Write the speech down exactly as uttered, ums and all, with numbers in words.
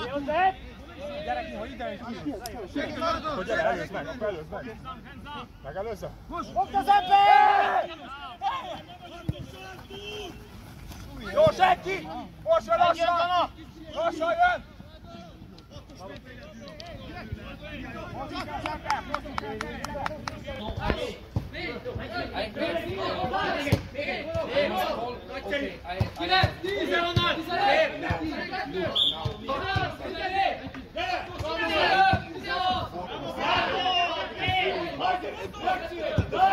Gyere ki, hogy ide is ki. Hogy gyere, előzd meg, akkor előzd meg. Megelőzze. Fogd az ember! Jó, senki! Most jön lassan! Lassan jön! Kilenc, tíz onnan! Tizenöt!